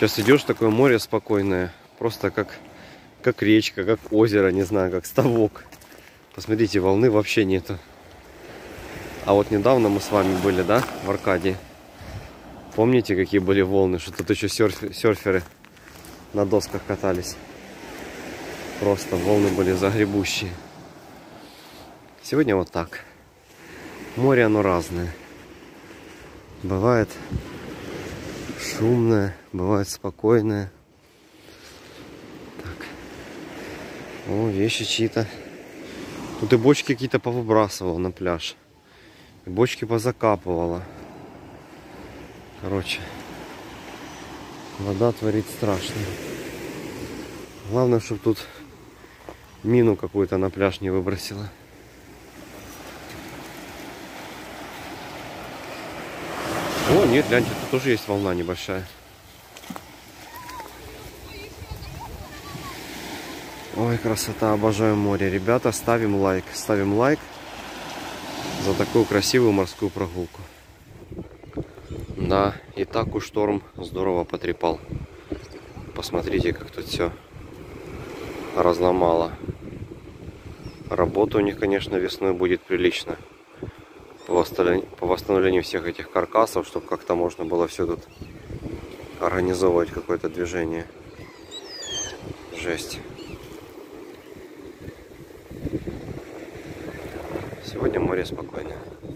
Сейчас идешь, такое море спокойное. Просто как речка, как озеро, не знаю, как ставок. Посмотрите, волны вообще нету. А вот недавно мы с вами были, да, в Аркадии. Помните, какие были волны? Что тут еще серферы на досках катались. Просто волны были загребущие. Сегодня вот так. Море оно разное. Бывает шумное, бывает спокойное. Так. О, вещи чьи-то. Тут и бочки какие-то повыбрасывал на пляж. И бочки позакапывала. Короче, вода творит страшно. Главное, чтобы тут мину какую-то на пляж не выбросила. О, нет, гляньте, тут тоже есть волна небольшая. Ой, красота, обожаю море. Ребята, ставим лайк за такую красивую морскую прогулку. Да, и так уж шторм здорово потрепал. Посмотрите, как тут все разломало. Работа у них, конечно, весной будет прилично. По восстановлению всех этих каркасов, чтобы как-то можно было все тут организовывать, какое-то движение. Жесть. Сегодня море спокойное.